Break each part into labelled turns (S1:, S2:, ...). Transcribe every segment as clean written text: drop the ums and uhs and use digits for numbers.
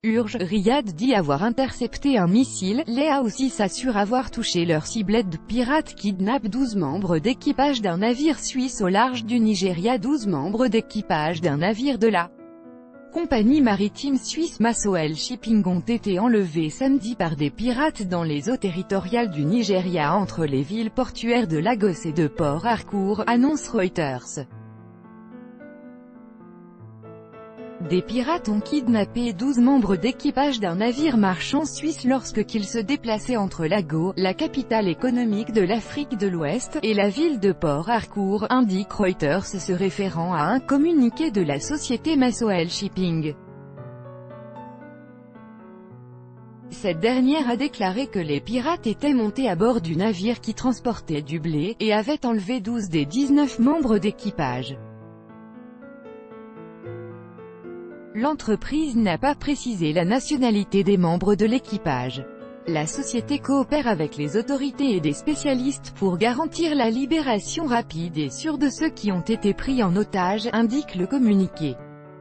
S1: Urge, Riyad dit avoir intercepté un missile, les Houthis s'assurent avoir touché leur ciblette. Pirates kidnappent 12 membres d'équipage d'un navire suisse au large du Nigeria. 12 membres d'équipage d'un navire de la compagnie maritime suisse Massoel Shipping ont été enlevés samedi par des pirates dans les eaux territoriales du Nigeria entre les villes portuaires de Lagos et de Port Harcourt, annonce Reuters. Des pirates ont kidnappé 12 membres d'équipage d'un navire marchand suisse lorsqu'ils se déplaçaient entre Lagos, la capitale économique de l'Afrique de l'Ouest, et la ville de Port Harcourt, indique Reuters se référant à un communiqué de la société Massoel Shipping. Cette dernière a déclaré que les pirates étaient montés à bord du navire qui transportait du blé, et avaient enlevé 12 des 19 membres d'équipage. L'entreprise n'a pas précisé la nationalité des membres de l'équipage. La société coopère avec les autorités et des spécialistes pour garantir la libération rapide et sûre de ceux qui ont été pris en otage, indique le communiqué.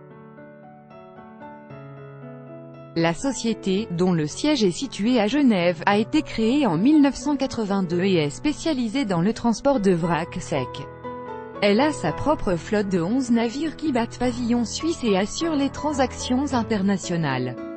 S1: La société, dont le siège est situé à Genève, a été créée en 1982 et est spécialisée dans le transport de vrac sec. Elle a sa propre flotte de 11 navires qui battent pavillon suisse et assurent les transactions internationales.